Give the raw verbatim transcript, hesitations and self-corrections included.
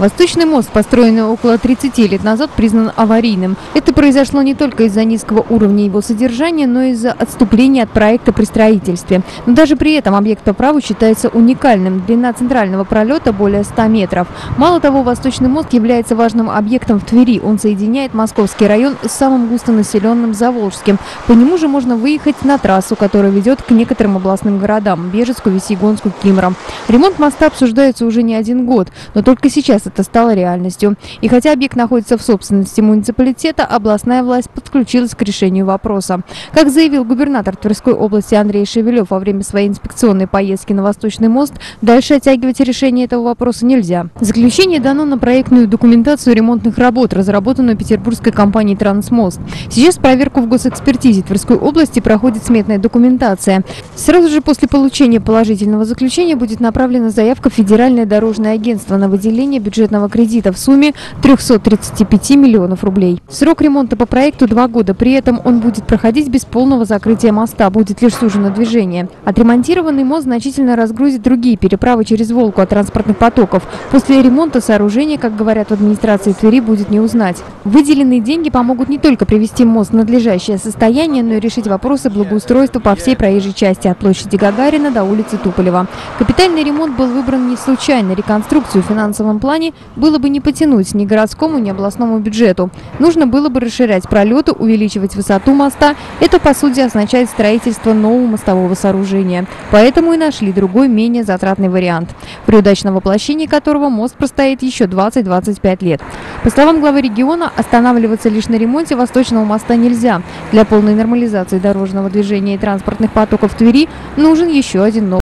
Восточный мост, построенный около тридцати лет назад, признан аварийным. Это произошло не только из-за низкого уровня его содержания, но и из-за отступления от проекта при строительстве. Но даже при этом объект по праву считается уникальным. Длина центрального пролета более ста метров. Мало того, Восточный мост является важным объектом в Твери. Он соединяет Московский район с самым густонаселенным Заволжским. По нему же можно выехать на трассу, которая ведет к некоторым областным городам – Бежецку, Весьегонску, Кимрам. Ремонт моста обсуждается уже не один год, но только сейчас это стало реальностью. И хотя объект находится в собственности муниципалитета, областная власть подключилась к решению вопроса. Как заявил губернатор Тверской области Андрей Шевелев во время своей инспекционной поездки на Восточный мост, дальше оттягивать решение этого вопроса нельзя. Заключение дано на проектную документацию ремонтных работ, разработанную петербургской компанией «Трансмост». Сейчас проверку в госэкспертизе Тверской области проходит сметная документация. Сразу же после получения положительного заключения будет направлена заявка в Федеральное дорожное агентство на выделение бюджетного кредита в сумме трёхсот тридцати пяти миллионов рублей. Срок ремонта по проекту два года. При этом он будет проходить без полного закрытия моста, будет лишь сужено движение. Отремонтированный мост значительно разгрузит другие переправы через Волгу от транспортных потоков. После ремонта сооружения, как говорят в администрации Твери, будет не узнать. Выделенные деньги помогут не только привести мост в надлежащее состояние, но и решить вопросы благоустройства по всей проезжей части от площади Гагарина до улицы Туполева. Капитальный ремонт был выбран не случайно. Реконструкцию в финансовом плане было бы не потянуть ни городскому, ни областному бюджету. Нужно было бы расширять пролеты, увеличивать высоту моста. Это, по сути, означает строительство нового мостового сооружения. Поэтому и нашли другой, менее затратный вариант, при удачном воплощении которого мост простоит еще двадцать-двадцать пять лет. По словам главы региона, останавливаться лишь на ремонте Восточного моста нельзя. Для полной нормализации дорожного движения и транспортных потоков в Твери нужен еще один новый.